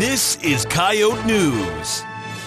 This is Coyote News.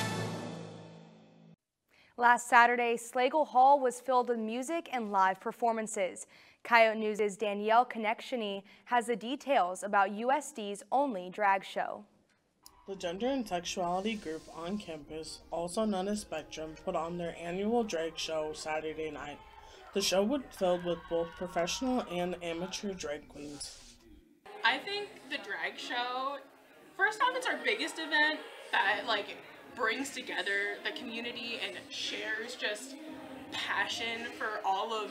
Last Saturday, Slagle Hall was filled with music and live performances. Coyote News' Danielle Connectiony has the details about USD's only drag show. The gender and sexuality group on campus, also known as Spectrum, put on their annual drag show Saturday night. The show was filled with both professional and amateur drag queens. I think the drag show, first off, it's our biggest event that brings together the community and shares just passion for all of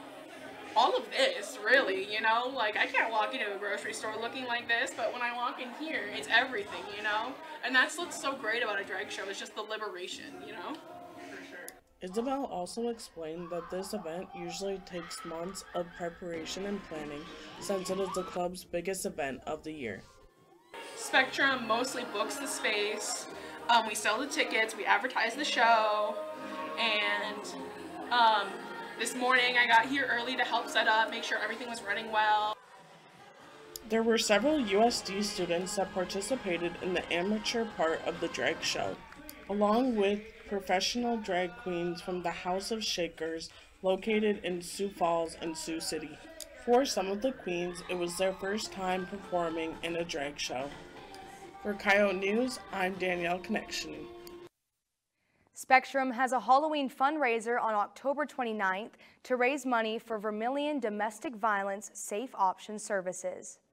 this, really, you know? Like, I can't walk into a grocery store looking like this, but when I walk in here, it's everything, you know? And that's what's so great about a drag show, is just the liberation, you know? For sure. Isabel also explained that this event usually takes months of preparation and planning, since it is the club's biggest event of the year. Spectrum mostly books the space, we sell the tickets, we advertise the show, and this morning I got here early to help set up, make sure everything was running well. There were several USD students that participated in the amateur part of the drag show, along with professional drag queens from the House of Shakers located in Sioux Falls and Sioux City. For some of the queens, it was their first time performing in a drag show. For Coyote News, I'm Danielle Connectiony. Spectrum has a Halloween fundraiser on October 29th to raise money for Vermilion Domestic Violence Safe Option Services.